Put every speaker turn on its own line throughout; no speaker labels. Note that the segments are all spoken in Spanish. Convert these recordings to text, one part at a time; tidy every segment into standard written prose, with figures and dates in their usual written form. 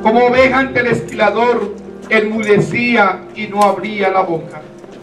Como oveja ante el esquilador, enmudecía y no abría la boca.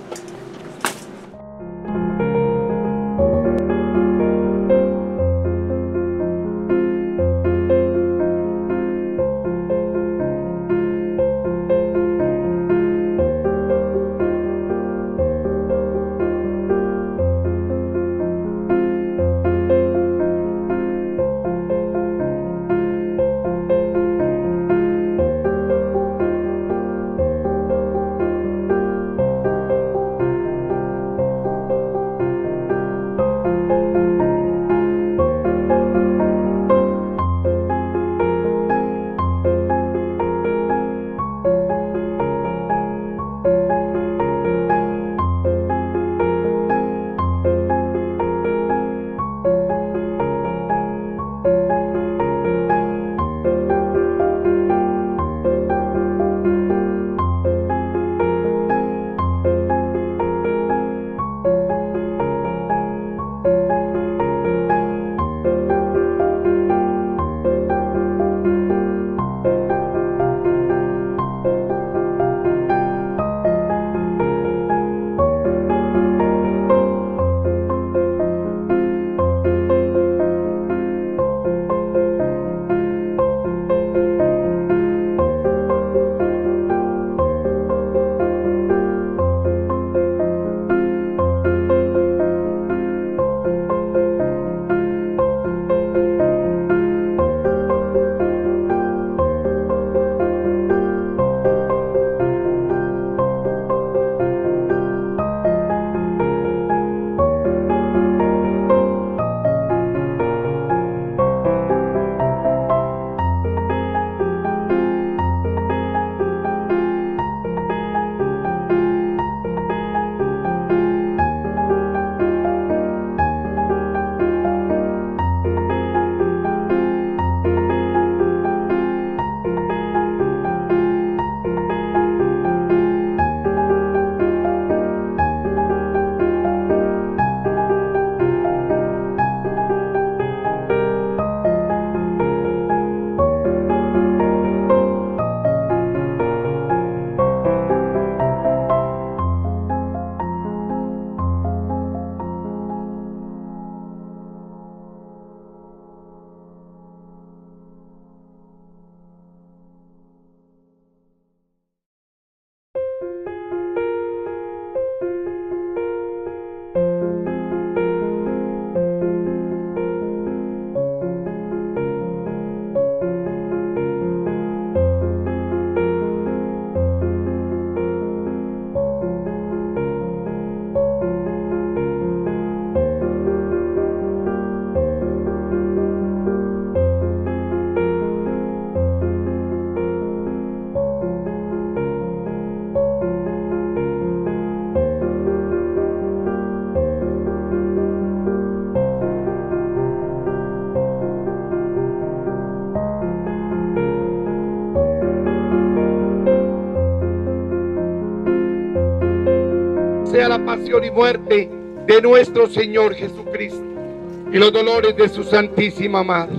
Sea la pasión y muerte de nuestro Señor Jesucristo y los dolores de su Santísima Madre.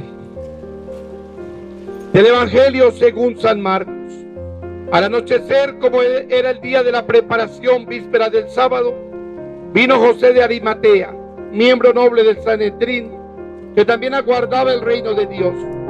Del Evangelio según San Marcos. Al anochecer, como era el día de la preparación, víspera del sábado, vino José de Arimatea, miembro noble del Sanedrín, que también aguardaba el reino de Dios.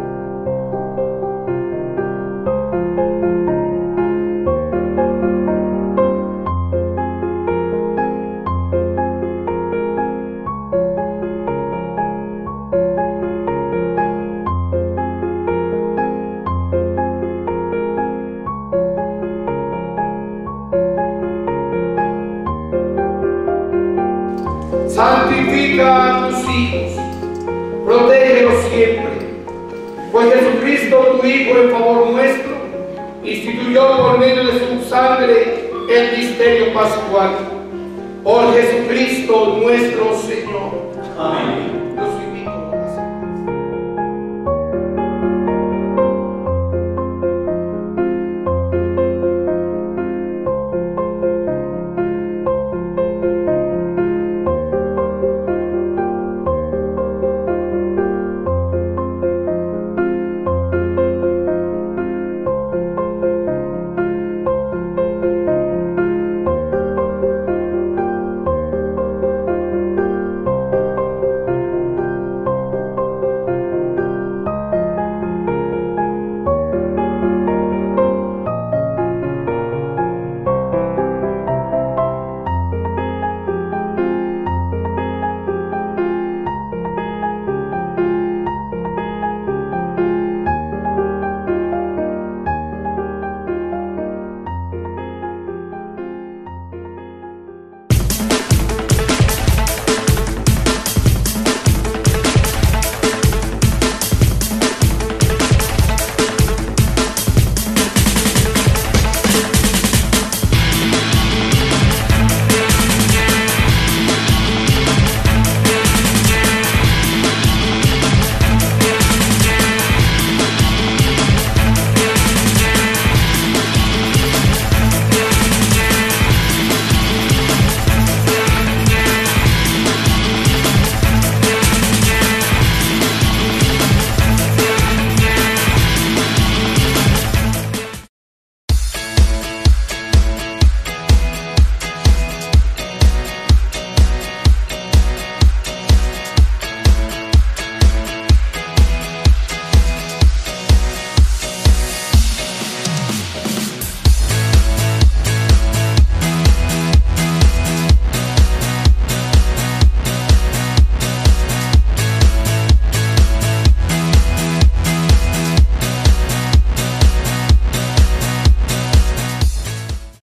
Santifica a tus hijos, protégelos siempre, pues Jesucristo, tu Hijo, en favor nuestro, instituyó por medio de su sangre el misterio pascual. Por Jesucristo nuestro Señor. Amén.